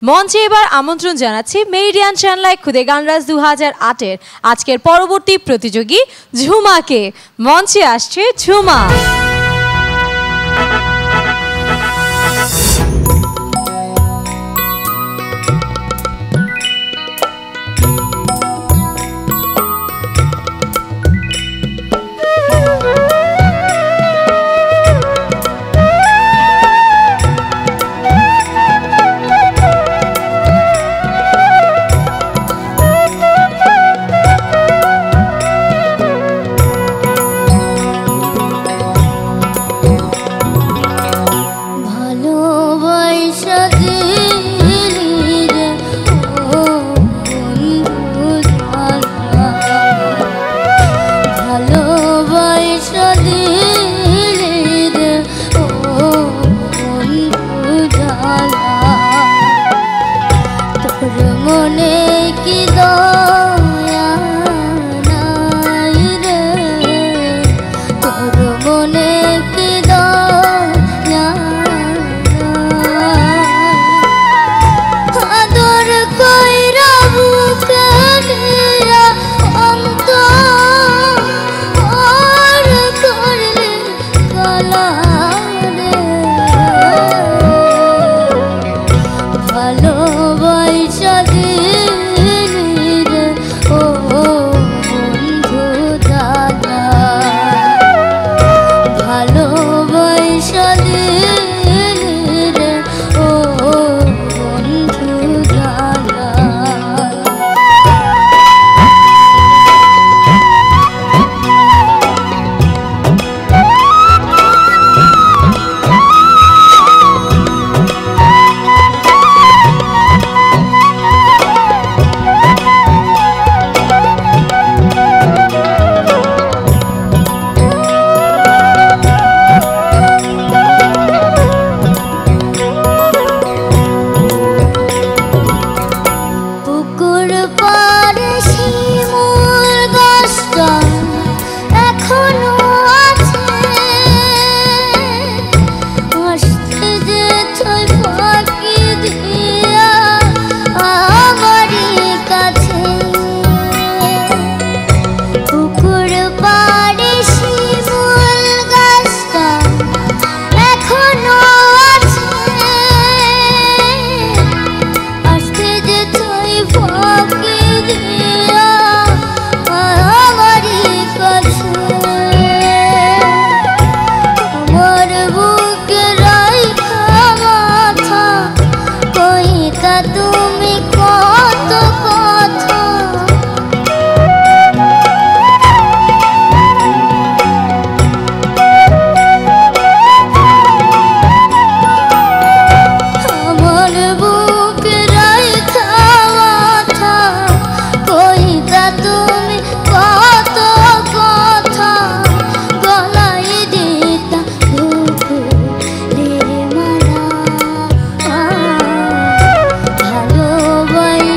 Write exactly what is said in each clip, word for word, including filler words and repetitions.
মঞ্চে এবার আমন্ত্রণ জানাচ্ছি মেরিডিয়ান চ্যানেল খুদে গানরাজ দু হাজার আট এর আজকের পরবর্তী প্রতিযোগী ঝুমাকে। মঞ্চে আসছে ঝুমা। Bye.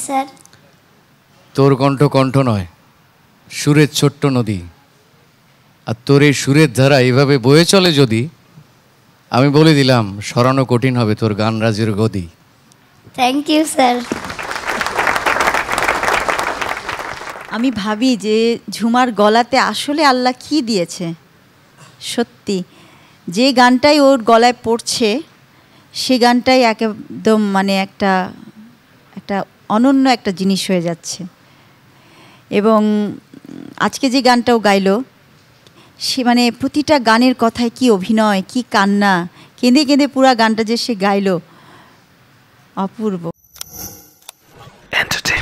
স্যার। তোর কণ্ঠ কণ্ঠ নয়, সুরের ছোট্ট নদী। আর তোর এই সুরের ধারা এইভাবে বয়ে চলে যদি, আমি বলে দিলাম সরানো কঠিন হবে তোর গানরাজের গদি। Thank you sir. আমি ভাবি যে ঝুমার গলাতে আসলে আল্লাহ কি দিয়েছে। সত্যি যে গানটাই ওর গলায় পড়ছে সে গানটাই একদম মানে একটা একটা অনন্য একটা জিনিস হয়ে যাচ্ছে। এবং আজকে যে গানটাও গাইলো সে মানে প্রতিটা গানের কথায় কি অভিনয়, কি কান্না, কেঁদে কেঁদে পুরা গানটা যে সে গাইলো, অপূর্ব।